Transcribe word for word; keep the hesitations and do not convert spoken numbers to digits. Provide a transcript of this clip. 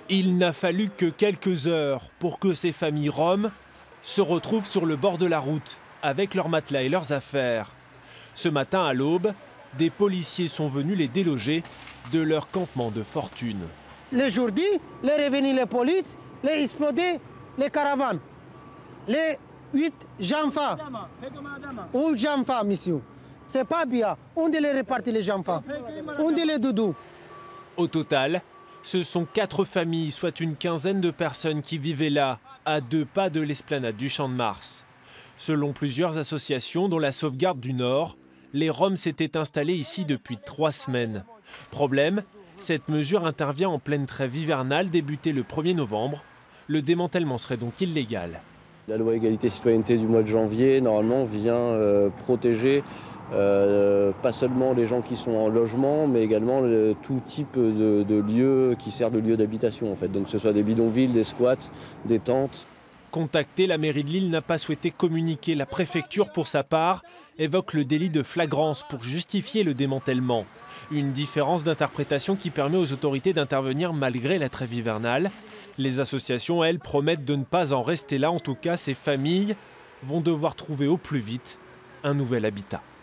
Il n'a fallu que quelques heures pour que ces familles roms se retrouvent sur le bord de la route avec leurs matelas et leurs affaires. Ce matin à l'aube, des policiers sont venus les déloger de leur campement de fortune. Le jour dit, les revenus les polices, les exploder les caravanes, les huit enfants, ou enfants, monsieur. C'est pas bien. On doit les répartir les enfants, on doit les doudous. Au total, ce sont quatre familles, soit une quinzaine de personnes qui vivaient là, à deux pas de l'esplanade du Champ de Mars. Selon plusieurs associations, dont la Sauvegarde du Nord, les Roms s'étaient installés ici depuis trois semaines. Problème, cette mesure intervient en pleine trêve hivernale débutée le premier novembre. Le démantèlement serait donc illégal. La loi égalité-citoyenneté du mois de janvier, normalement, vient euh, protéger euh, pas seulement les gens qui sont en logement, mais également le, tout type de, de lieux qui servent de lieu d'habitation, en fait. Donc que ce soit des bidonvilles, des squats, des tentes. Contactée, la mairie de Lille n'a pas souhaité communiquer. La préfecture, pour sa part, évoque le délit de flagrance pour justifier le démantèlement. Une différence d'interprétation qui permet aux autorités d'intervenir malgré la trêve hivernale. Les associations, elles, promettent de ne pas en rester là. En tout cas, ces familles vont devoir trouver au plus vite un nouvel habitat.